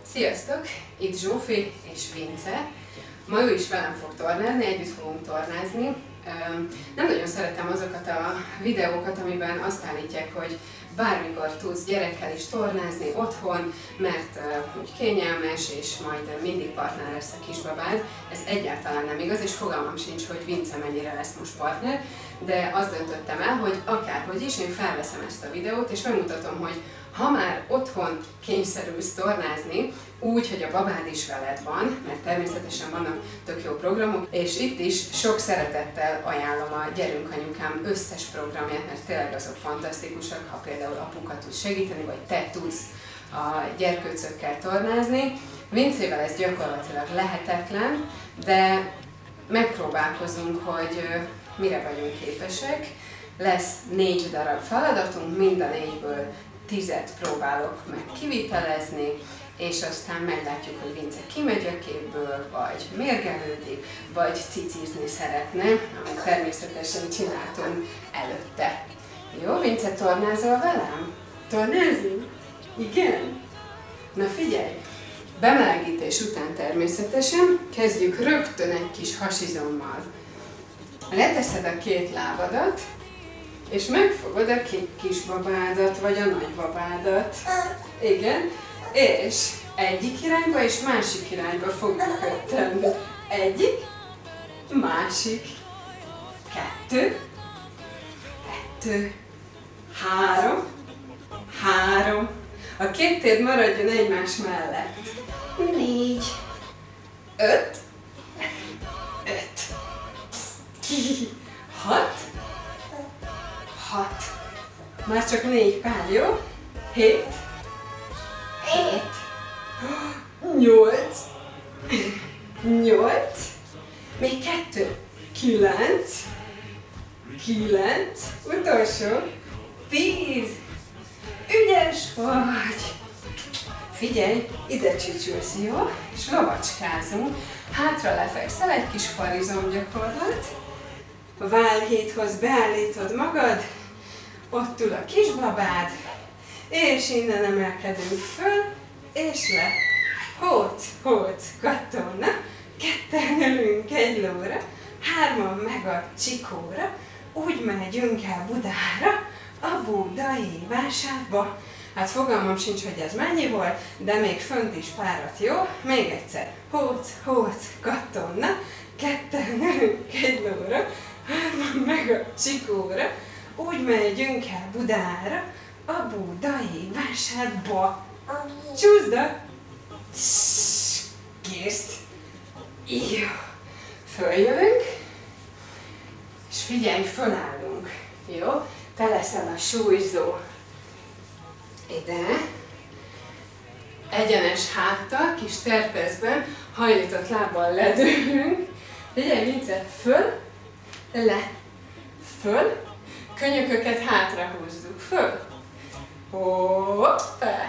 Sziasztok! Itt Zsófi és Vince. Ma ő is velem fog tornázni, együtt fogunk tornázni. Nem nagyon szeretem azokat a videókat, amiben azt állítják, hogy bármikor tudsz gyerekkel is tornázni otthon, mert úgy kényelmes, és majd mindig partner lesz a kisbabád. Ez egyáltalán nem igaz, és fogalmam sincs, hogy Vince mennyire lesz most partner, de azt döntöttem el, hogy akárhogy is, én felveszem ezt a videót, és megmutatom, hogy ha már otthon kényszerülsz tornázni, úgy, hogy a babád is veled van, mert természetesen vannak tök jó programok, és itt is sok szeretettel ajánlom a Gyerünk Anyukám összes programját, mert tényleg azok fantasztikusak, ha például apuka tud segíteni, vagy te tudsz a gyerkőcökkel tornázni. Vincével ez gyakorlatilag lehetetlen, de megpróbálkozunk, hogy mire vagyunk képesek. Lesz 4 darab feladatunk, mind a 4-ből 10-et próbálok meg kivitelezni, és aztán meglátjuk, hogy Vince kimegy a képből, vagy mérgelődik, vagy cicizni szeretne, amit természetesen csináltunk előtte. Jó, Vince, tornázol velem? Tornázunk? Igen? Na figyelj! Bemelegítés után természetesen kezdjük rögtön egy kis hasizommal. Leteszed a 2 lábadat, és megfogod a kisbabádat, vagy a nagybabádat. Igen. És egyik irányba és másik irányba fogjuk tenni. Egyik, másik, 2, 3. A 2 térd maradjon egymás mellett. 4, 5, 6. Már csak 4 pár, jó? 7, 8, még 2, 9, utolsó, 10, ügyes vagy! Figyelj, ide csücsülsz, jó? És lovacskázunk, hátra lefekszel, egy kis farizom gyakorlat, a vállhídhoz beállítod magad, ott ül a kisbabád, és innen emelkedünk föl, és le. Hóc, katona, 2-en ülünk egy lóra, 3-an meg a csikóra, úgy megyünk el Budára, a budai vásárba. Hát fogalmam sincs, hogy ez mennyi volt, de még fönt is párat, jó? Még egyszer. Hóc, katona, 2-en ülünk egy lóra, 3-an meg a csikóra, úgy megyünk el Budára, a budai vásárba. Csúszda! Kész! Jó! Följövünk, és figyelj, fölállunk. Jó? Te leszel a súlyzó. Ide. Egyenes háttal, kis terpezben, hajlított lábbal ledőlünk. Figyelj, Vince, föl, le, föl, könyököket hátra húzzuk, föl. Hoppá!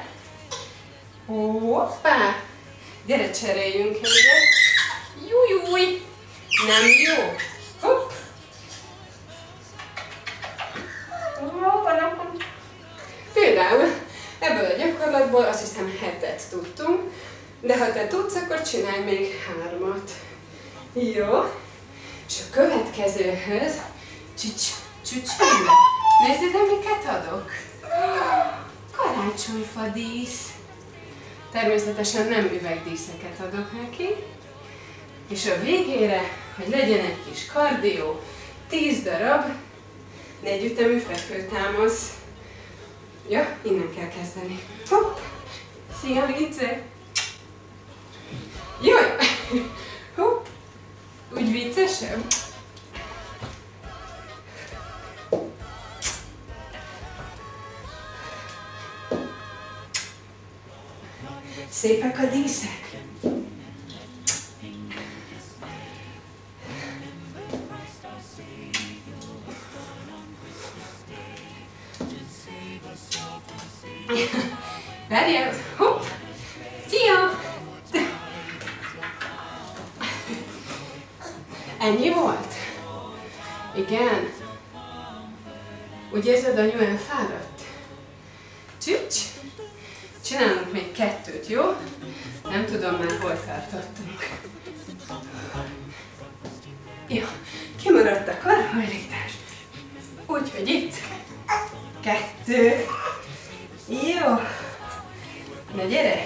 Hoppá! Gyere, cseréljünk egyet! Jújúj! Nem jó! Hopp! Például ebből a gyakorlatból azt hiszem 7-et tudtunk, de ha te tudsz, akkor csinálj még 3-at. Jó? És a következőhöz csücsülve. Nézd ide, miket adok! Karácsonyfa dísz. Természetesen nem üvegdíszeket adok neki. És a végére, hogy legyen egy kis kardió, 10 darab 4 ütemű fekvőtámasz. Ja, innen kell kezdeni. Hopp! Szia, Vince! Jaj! Hopp! Úgy viccesebb? Szépek a díszek! Várjál! Hopp! Szia! Ennyi volt? Igen. Úgy érzed, anyu elfáradt? Csücs! Csinálunk még 2-t, jó? Nem tudom már, hol tartottunk. Jó, kimaradt a karhajlítás. Úgyhogy itt 2. Jó. Na gyere!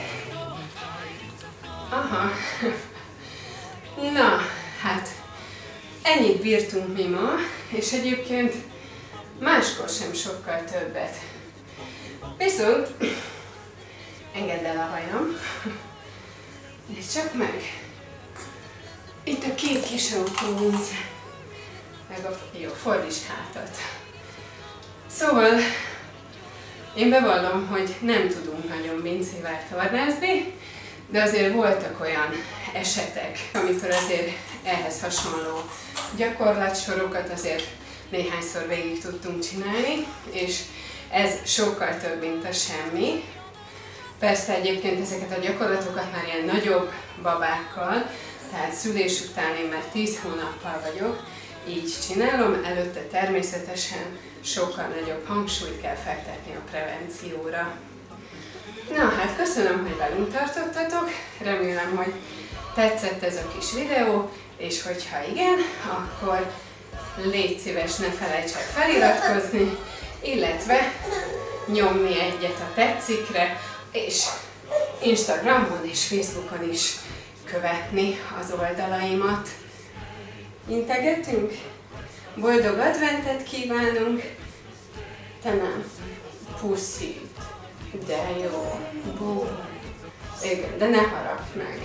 Aha. Na, hát ennyit bírtunk mi ma, és egyébként máskor sem sokkal többet. Viszont engedd el a hajam. Nézd csak meg! Itt a 2 kis autónk. Meg a... Jó, fordíts hátat. Szóval én bevallom, hogy nem tudunk nagyon Vincével tornázni, de azért voltak olyan esetek, amikor azért ehhez hasonló gyakorlatsorokat azért néhányszor végig tudtunk csinálni, és ez sokkal több, mint a semmi. Persze egyébként ezeket a gyakorlatokat már ilyen nagyobb babákkal, tehát szülés után én már 10 hónappal vagyok, így csinálom, előtte természetesen sokkal nagyobb hangsúlyt kell fektetni a prevencióra. Na hát köszönöm, hogy velünk tartottatok, remélem, hogy tetszett ez a kis videó, és hogyha igen, akkor légy szíves, ne felejts el feliratkozni, illetve nyomni egyet a tetszikre, és Instagramon és Facebookon is követni az oldalaimat. Integetünk? Boldog adventet kívánunk! Te nem. Puszit. De jó. Bú. Igen, de ne haragd meg.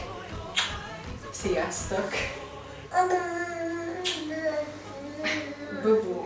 Sziasztok! Bú.